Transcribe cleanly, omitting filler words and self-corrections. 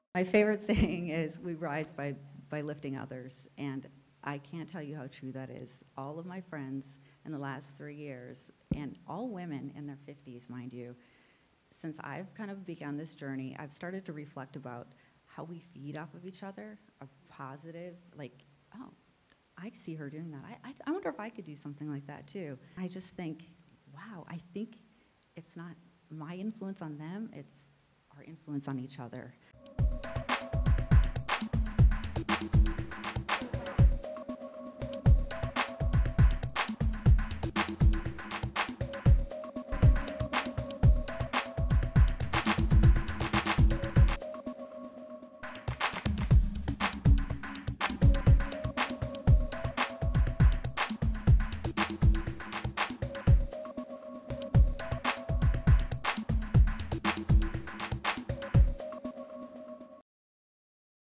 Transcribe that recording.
My favorite saying is, we rise by lifting others, and I can't tell you how true that is. All of my friends in the last 3 years, and all women in their 50s, mind you, since I've kind of begun this journey, I've started to reflect about how we feed off of each other, a positive, like, oh, I see her doing that. I wonder if I could do something like that too. I just think, wow, I think it's not my influence on them, it's our influence on each other.